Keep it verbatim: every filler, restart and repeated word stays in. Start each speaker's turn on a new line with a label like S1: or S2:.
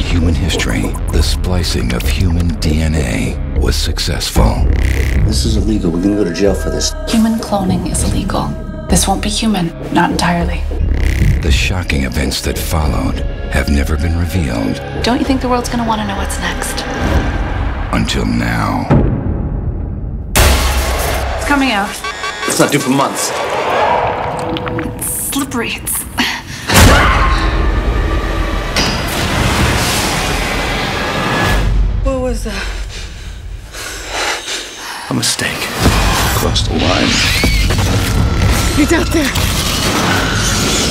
S1: human history, the splicing of human D N A was successful.
S2: This is illegal. We're gonna go to jail for this.
S3: Human cloning is illegal. This won't be human, not entirely.
S1: The shocking events that followed have never been revealed.
S3: Don't you think the world's gonna want to know what's next?
S1: Until now.
S3: It's coming out.
S2: It's not due for months.
S3: It's slippery. It's...
S4: What was that?
S2: A mistake. Crossed the line.
S4: He's out there.